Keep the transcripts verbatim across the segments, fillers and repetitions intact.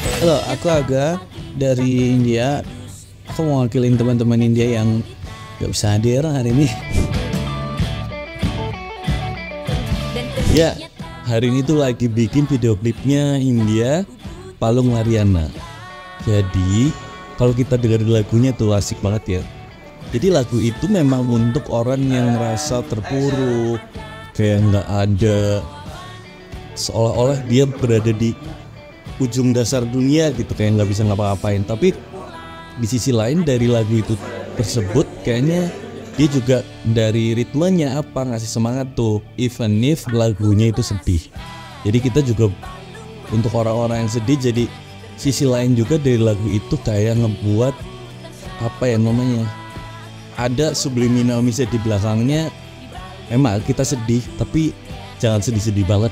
Halo, aku Aga dari India. Aku mau wakilin teman-teman India yang gak bisa hadir hari ini. Ya, hari ini tuh lagi bikin video klipnya India, Palung Mariana. Jadi, kalau kita dengar lagunya tuh asik banget ya. Jadi lagu itu memang untuk orang yang ngerasa terpuruk, kayak nggak ada, seolah-olah dia berada di ujung dasar dunia gitu, kayak nggak bisa ngapa-ngapain. Tapi di sisi lain dari lagu itu tersebut kayaknya dia juga dari ritmenya apa ngasih semangat tuh, even if lagunya itu sedih. Jadi kita juga untuk orang-orang yang sedih, jadi sisi lain juga dari lagu itu kayak ngebuat apa ya namanya, ada subliminal message di belakangnya. Emang kita sedih tapi jangan sedih-sedih banget.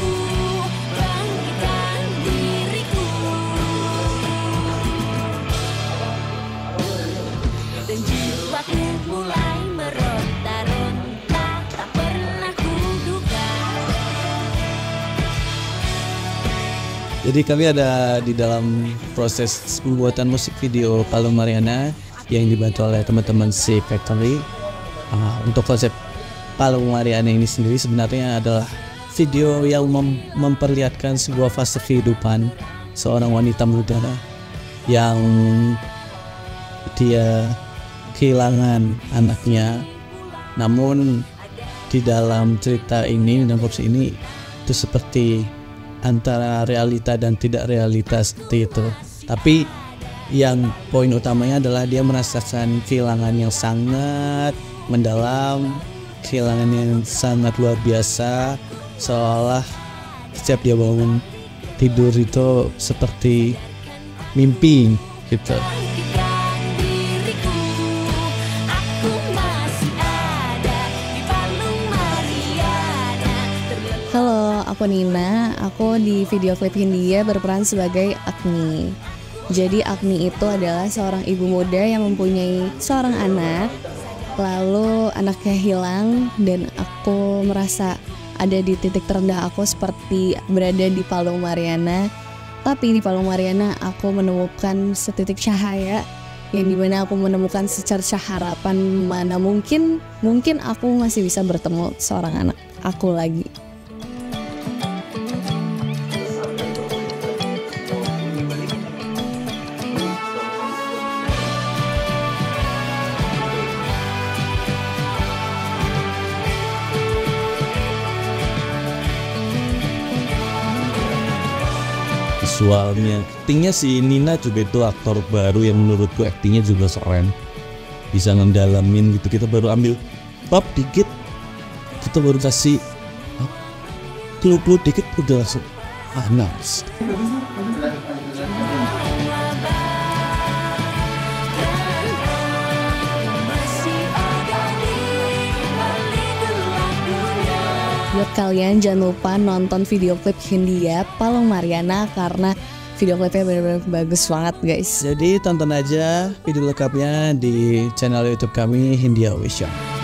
Jadi kami ada di dalam proses pembuatan musik video Palung Mariana yang dibantu oleh teman-teman C Factory. Uh, untuk konsep Palung Mariana ini sendiri sebenarnya adalah video yang mem- memperlihatkan sebuah fase kehidupan seorang wanita muda yang dia kehilangan anaknya. Namun di dalam cerita ini dan konsep ini itu seperti antara realita dan tidak realita seperti itu. Tapi yang poin utamanya adalah dia merasakan kehilangan yang sangat mendalam, kehilangan yang sangat luar biasa, seolah setiap dia bangun tidur itu seperti mimpi gitu. Halo, aku Nina. Aku di video klip Hindia berperan sebagai Agni. Jadi Agni itu adalah seorang ibu muda yang mempunyai seorang anak. Lalu anaknya hilang dan aku merasa ada di titik terendah aku seperti berada di Palung Mariana. Tapi di Palung Mariana aku menemukan setitik cahaya yang dimana aku menemukan secercah harapan mana mungkin mungkin aku masih bisa bertemu seorang anak aku lagi. Visualnya, aktingnya si Nina juga itu aktor baru yang menurutku aktingnya juga keren, bisa ngedalamin gitu. Kita baru ambil bab dikit, kita baru kasih clue-clue dikit udah langsung ah nice. Buat kalian jangan lupa nonton video klip Hindia Palung Mariana karena video klipnya benar-benar bagus banget guys. Jadi tonton aja video lengkapnya di channel YouTube kami Hindia Official.